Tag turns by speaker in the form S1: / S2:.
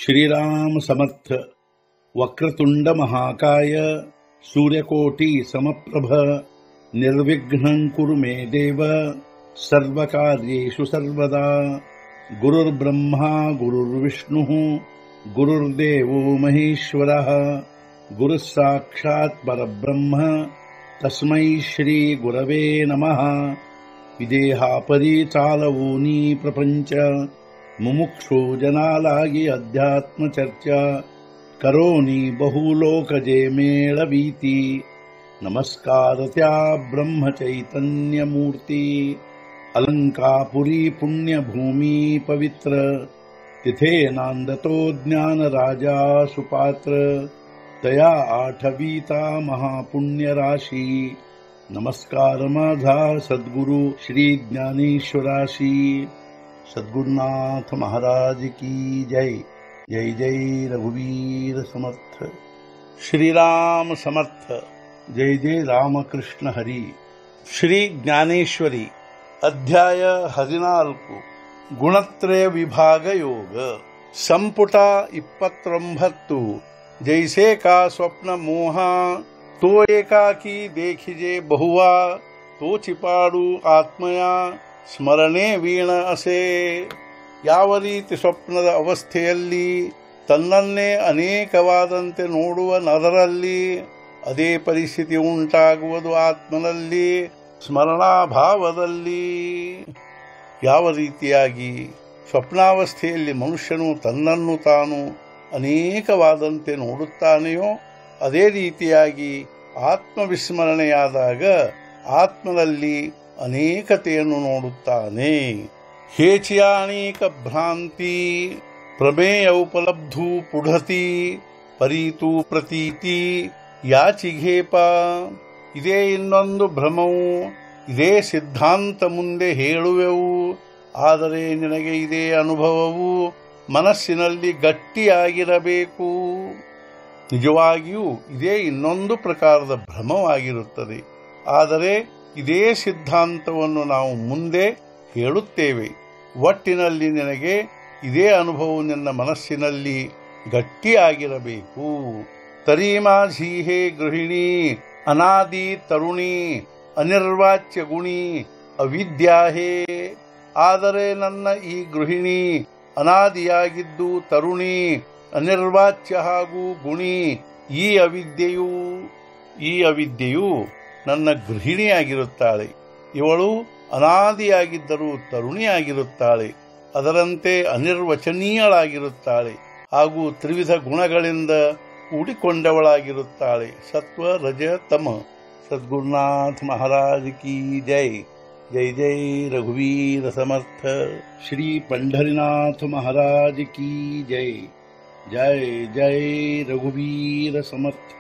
S1: श्रीराम समर्थ। वक्रतुंड महाकाय सूर्यकोटि समप्रभ निर्विघ्नं कुरु मे देव सर्वकार्येषु सर्वदा। गुरुर्ब्रह्मा गुरुर्विष्णुः गुरुर्देवो महेश्वरः गुरुः साक्षात् परब्रह्म तस्मै श्री गुरवे नमः। विदेहापरि चालवूनी प्रपंच मुमुक्षु जनालागी अध्यात्म चर्चा करोनी बहुलोकजे मेळवीती। नमस्कार त्या ब्रह्म चैतन्य मूर्ती। अलंकापुरी पुण्यभूमी पवित्र तिथे नांदतो ज्ञान राजा सुपात्र। तया आठवीता महापुण्य राशी नमस्कार माझा सद्गुरु श्री ज्ञानेश्वराशी। सद्गुरुनाथ महाराज की जय। जय जय रघुवीर समर्थ। श्रीराम समर्थ। जय जय रामकृष्ण हरी। ಶ್ರೀ ಜ್ಞಾನೇಶ್ವರಿ ಅಧ್ಯಾಯ 14 ಗುಣತ್ರಯ ವಿಭಾಗ ಯೋಗ ಸಂಪುಟ 29 ಜೈಸೆ ಕಾ ಸ್ವಪ್ನ ಮೋಹ ತೋ ಏಕಾಕಿ ದೇಖಿಜೆ ಬಹುವಾ ತೋ ಚಿಪಾಡು ಆತ್ಮಯ ಸ್ಮರಣೆ ವೀಣ ಅಸೆ। ಯಾವ ರೀತಿ ಸ್ವಪ್ನದ ಅವಸ್ಥೆಯಲ್ಲಿ ತನ್ನನ್ನೇ ಅನೇಕವಾದಂತೆ ನೋಡುವ ನರರಲ್ಲಿ ಅದೇ ಪರಿಸ್ಥಿತಿ ಉಂಟಾಗುವುದು ಆತ್ಮನಲ್ಲಿ ಸ್ಮರಣಾಭಾವದಲ್ಲಿ। ಯಾವ ರೀತಿಯಾಗಿ ಸ್ವಪ್ನಾವಸ್ಥೆಯಲ್ಲಿ ಮನುಷ್ಯನು ತನ್ನನ್ನು ತಾನು ಅನೇಕವಾದಂತೆ ನೋಡುತ್ತಾನೆಯೋ ಅದೇ ರೀತಿಯಾಗಿ ಆತ್ಮವಿಸ್ಮರಣೆಯಾದಾಗ ಆತ್ಮನಲ್ಲಿ ಅನೇಕತೆಯನ್ನು ನೋಡುತ್ತಾನೆ। ಹೇಚಿಯಾನೇಕ ಭ್ರಾಂತಿ ಪ್ರಮೇಯ ಉಪಲಬ್ಧು ಪುಢತಿ ಪರೀತು ಪ್ರತೀತಿ ಯಾಚಿಘೇಪ। ಇದೇ ಇನ್ನೊಂದು ಭ್ರಮವು, ಇದೇ ಸಿದ್ಧಾಂತ ಮುಂದೆ ಹೇಳುವೆವು, ಆದರೆ ನಿನಗೆ ಇದೇ ಅನುಭವವು ಮನಸ್ಸಿನಲ್ಲಿ ಗಟ್ಟಿಯಾಗಿರಬೇಕು। ನಿಜವಾಗಿಯೂ ಇದೇ ಇನ್ನೊಂದು ಪ್ರಕಾರದ ಭ್ರಮವಾಗಿರುತ್ತದೆ, ಆದರೆ ಇದೇ ಸಿದ್ಧಾಂತವನ್ನು ನಾವು ಮುಂದೆ ಹೇಳುತ್ತೇವೆ। ಒಟ್ಟಿನಲ್ಲಿ ನಿನಗೆ ಇದೇ ಅನುಭವ ನಿನ್ನ ಮನಸ್ಸಿನಲ್ಲಿ ಗಟ್ಟಿಯಾಗಿರಬೇಕು। ತರೀಮಾಝೀಹೇ ಗೃಹಿಣಿ ಅನಾದಿ ತರುಣಿ ಅನಿರ್ವಾಚ್ಯ ಗುಣಿ ಅವಿದ್ಯಾಹೇ। ಆದರೆ ನನ್ನ ಈ ಗೃಹಿಣಿ ಅನಾದಿಯಾಗಿದ್ದು ತರುಣಿ ಅನಿರ್ವಾಚ್ಯ ಹಾಗೂ ಗುಣಿ ಈ ಅವಿದ್ಯೆಯು ನನ್ನ ಗೃಹಿಣಿಯಾಗಿರುತ್ತಾಳೆ। ಇವಳು ಅನಾದಿಯಾಗಿದ್ದರೂ ತರುಣಿಯಾಗಿರುತ್ತಾಳೆ, ಅದರಂತೆ ಅನಿರ್ವಚನೀಯಳಾಗಿರುತ್ತಾಳೆ ಹಾಗೂ ತ್ರಿವಿಧ ಗುಣಗಳಿಂದ ಕೂಡಿಕೊಂಡವಳಾಗಿರುತ್ತಾಳೆ। ಸತ್ವ ರಜ ತಮ। ಸದ್ಗುರುನಾಥ ಮಹಾರಾಜ್ ಕಿ ಜೈ। ಜೈ ಜೈ ರಘುವೀರ ಸಮರ್ಥ। ಶ್ರೀ ಪಂಢರಿನಾಥ ಮಹಾರಾಜ್ ಕಿ ಜೈ। ಜೈ ಜೈ ರಘುವೀರ ಸಮರ್ಥ।